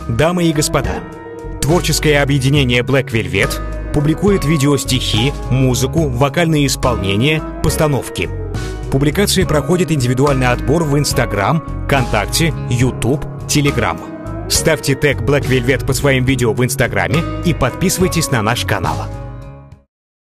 Дамы и господа, творческое объединение Black Velvet публикует видеостихи, музыку, вокальные исполнения, постановки. Публикации проходят индивидуальный отбор в Instagram, ВКонтакте, YouTube, Telegram. Ставьте тег Black Velvet под своим видео в Инстаграме и подписывайтесь на наш канал.